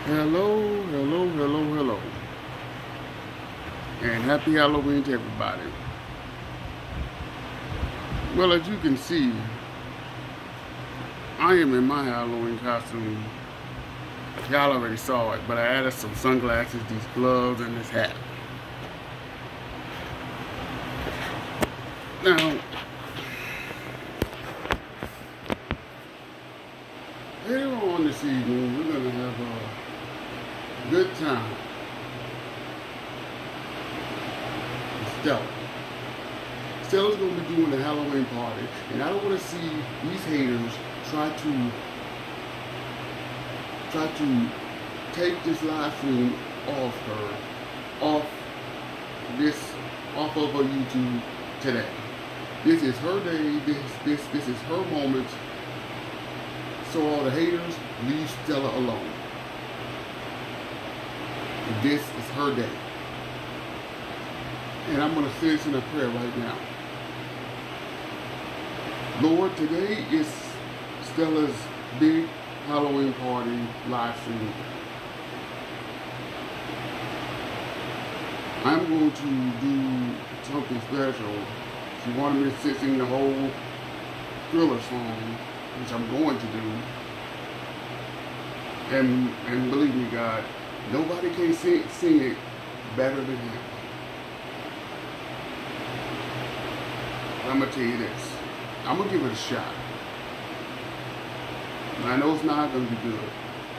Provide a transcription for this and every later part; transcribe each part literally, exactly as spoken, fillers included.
Hello, hello, hello, hello. And happy Halloween to everybody. Well, as you can see, I am in my Halloween costume. Y'all already saw it, but I added some sunglasses, these gloves, and this hat. Now, later on this evening, we're going to have a good time. Stella. Stella's going to be doing the Halloween party, and I don't want to see these haters try to try to take this live stream off her, off this, off of her YouTube today. This is her day. This this this is her moment. So all the haters, leave Stella alone. This is her day. And I'm going to say this in a prayer right now. Lord, today is Stella's big Halloween party live stream. I'm going to do something special. She wanted me to sing the whole Thriller song, which I'm going to do. And and believe me, God, nobody can sing, sing it better than him. I'm going to tell you this. I'm going to give it a shot. And I know it's not going to be good.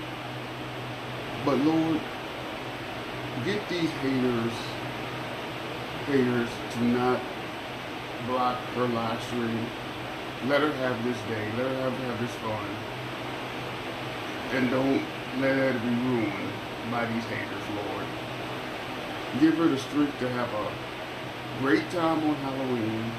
But Lord, get these haters, haters to not block her live stream. Let her have this day. Let her have, have this fun. And don't let her be ruined by these haters, Lord. Give her the strength to have a great time on Halloween.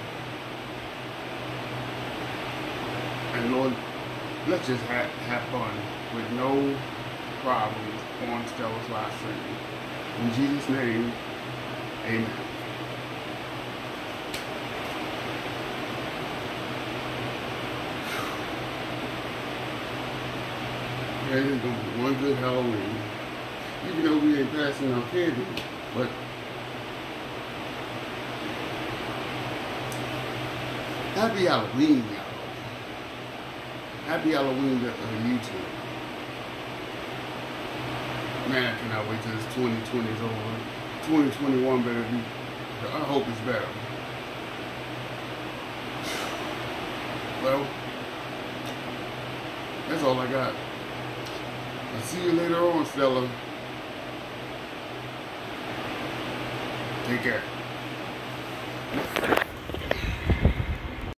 And Lord, let's just have, have fun with no problems on Stella's live stream. In Jesus' name, amen. It is going to be one good Halloween. Even though we ain't passing out candy, but happy Halloween, y'all. Happy Halloween to uh, YouTube. Man, I cannot wait till this twenty twenty is over. twenty twenty-one better be, I hope it's better. Well, that's all I got. I'll see you later on, Stella. Take care.